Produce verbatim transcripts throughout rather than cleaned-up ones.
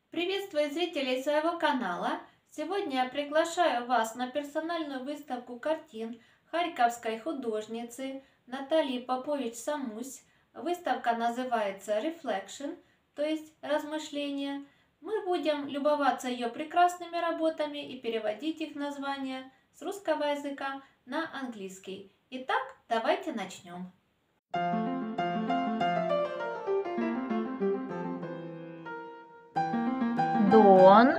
Приветствую зрителей своего канала! Сегодня я приглашаю вас на персональную выставку картин харьковской художницы Натальи Попович-Самусь. Выставка называется Reflection, то есть размышления. Мы будем любоваться ее прекрасными работами и переводить их названия с русского языка на английский. Итак, давайте начнем. Dawn,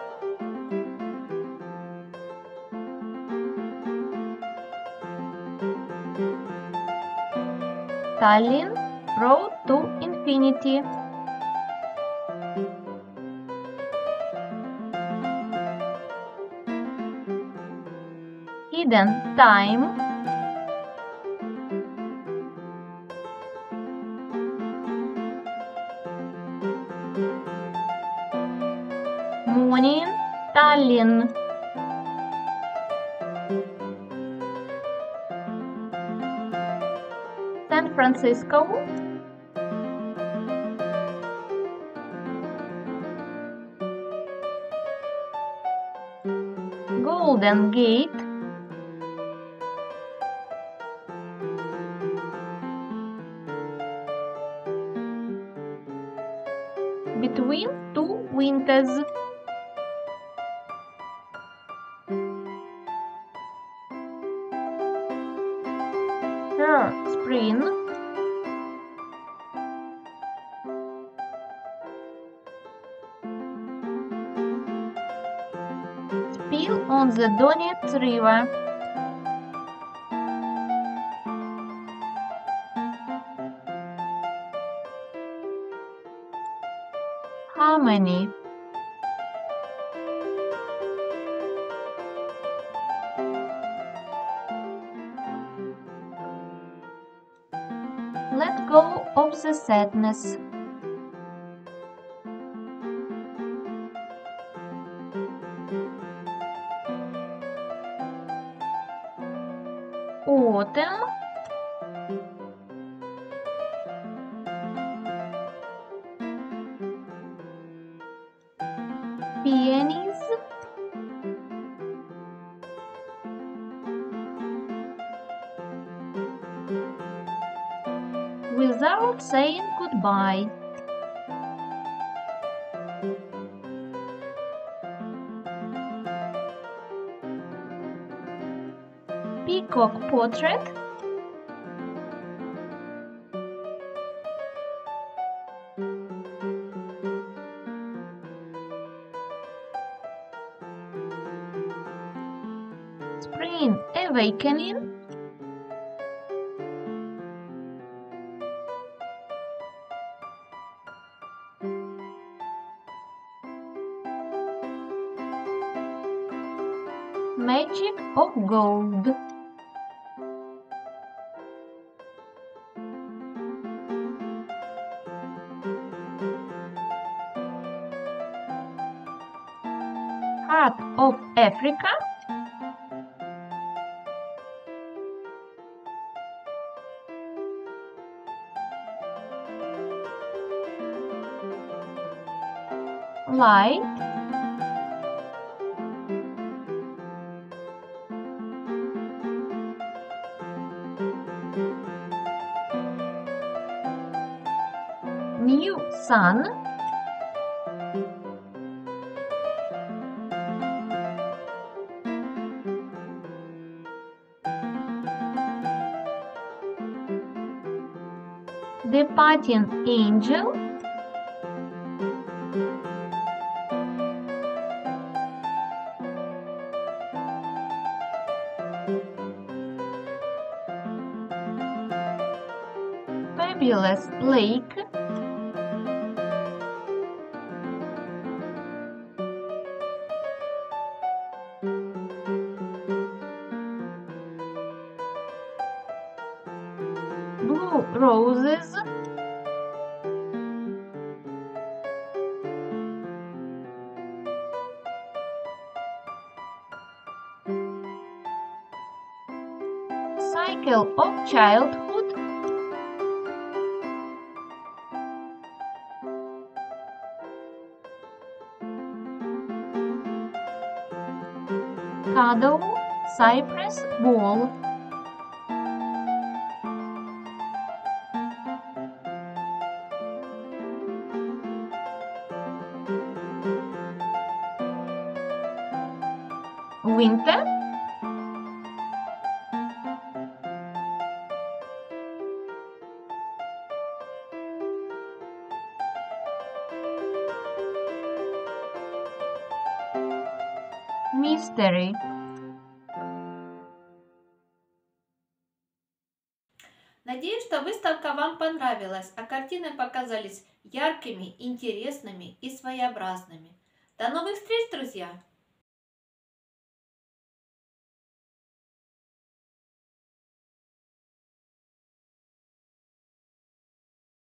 Tallinn Road to Infinity, Hidden Time, Morning, Tallinn, San Francisco, Golden Gate, Between Two Winters, Her Spring, Spill on the Donets River, Harmony, Let Go of the Sadness, Autumn, Peonies, Without Saying Goodbye, Peacock Portrait, Spring Awakening, Magic of Gold, Heart of Africa, Light, New Sun, Departing Angel, Fabulous Lake, Blue Roses, Cycle of Childhood, Shadow, Cypress Wall. Winter. Mystery. Надеюсь, что выставка вам понравилась, а картины показались яркими, интересными и своеобразными. До новых встреч, друзья!